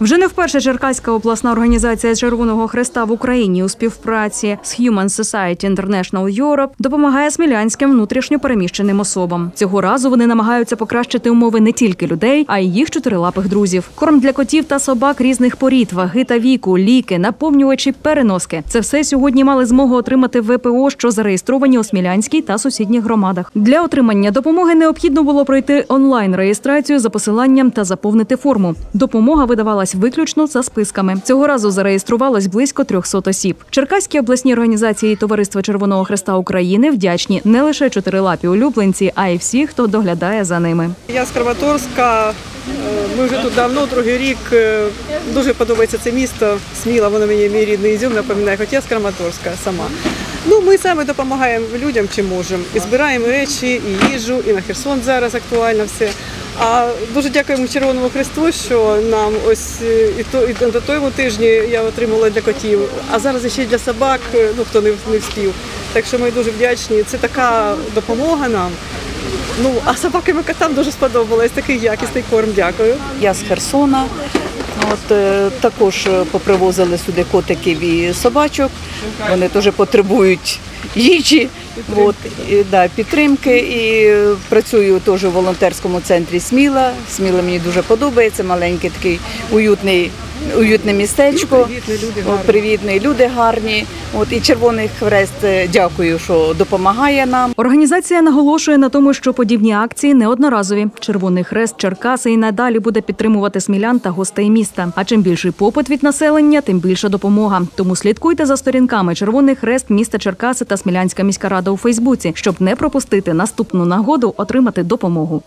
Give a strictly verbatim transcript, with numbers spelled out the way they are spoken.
Вже не вперше Черкаська обласна організація Червоного Хреста в Україні у співпраці з Human Society International Europe допомагає смілянським внутрішньо переміщеним особам. Цього разу вони намагаються покращити умови не тільки людей, а й їх чотирилапих друзів. Корм для котів та собак різних порід, ваги та віку, ліки, наповнювачі, переноски. Це все сьогодні мали змогу отримати в ВПО, що зареєстровані у Смілянській та сусідніх громадах. Для отримання допомоги необхідно було пройти онлайн-реєстрацію за посиланням та заповнити форму. Допомога видавалась виключно за списками. Цього разу зареєструвалось близько трьохсот осіб. Черкаські обласні організації Товариства Червоного Хреста України вдячні не лише чотирилапі улюбленці, а й всі, хто доглядає за ними. Я з Краматорська. Ми вже тут давно, другий рік. Дуже подобається це місто. Сміла, воно мені мій рідний Ізюм напоминає, хоча я з Краматорська сама. Ну, ми самі допомагаємо людям, чим можемо. І збираємо речі, і їжу, і на Херсон зараз актуально все. А дуже дякуємо Червоному Хресту, що нам ось і, то, і на тому тижні я отримала для котів, а зараз ще й для собак, ну хто не, не встиг. Так що ми дуже вдячні. Це така допомога нам. Ну, а собакам і котам дуже сподобалось, такий якісний корм, дякую. Я з Херсона, от, е, також попривозили сюди котиків і собачок, вони теж потребують їжі, от, і, да, підтримки. І працюю теж у волонтерському центрі Сміла. Сміла мені дуже подобається, маленький такий уютний, уютне містечко, привітні, люди гарні. От, і Червоний Хрест, дякую, що допомагає нам. Організація наголошує на тому, що подібні акції не одноразові. Червоний Хрест Черкаси і надалі буде підтримувати смілян та гостей міста. А чим більший попит від населення, тим більша допомога. Тому слідкуйте за сторінками Червоний Хрест міста Черкаси та Смілянська міська рада у Фейсбуці, щоб не пропустити наступну нагоду отримати допомогу.